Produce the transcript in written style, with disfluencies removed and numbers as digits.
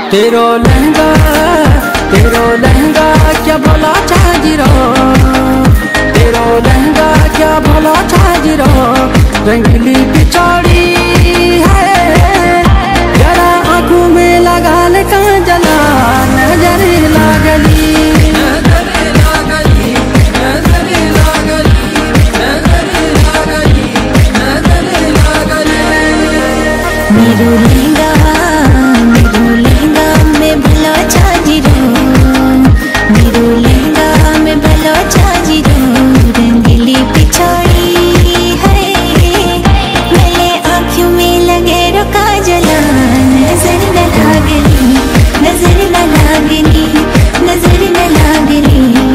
तेरो लहंगा क्या भला छाजिरो, तेरो लहंगा क्या भला छाजिरो। रंगली पिछौड़ी है जरा आंखों में लगा ले काजला, नजर लागली मेरो लहंगा में भला छाजिरो, मेरो लहंगा में भला छाजिरो। रंगली पिछौड़ी है मेरे आँखों में लगे रो काजला, नजर न लागली, नजर न लागली, नजर न लागली।